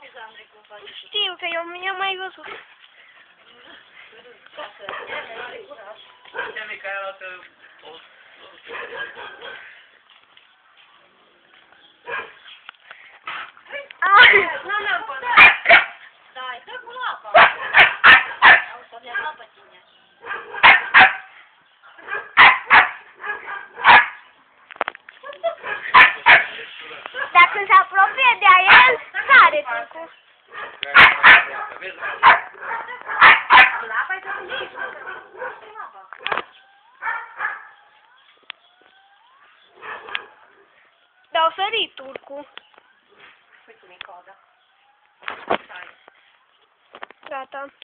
Știu că eu mi-am mai văzut. Ce Micaela că... Nu, Dai, dă cu apa. Au să ne apă tine. Dacă se apropie de el, sare turcul. La apa e tot în și Dar o sări turcul. Uite-mi coada. Gata.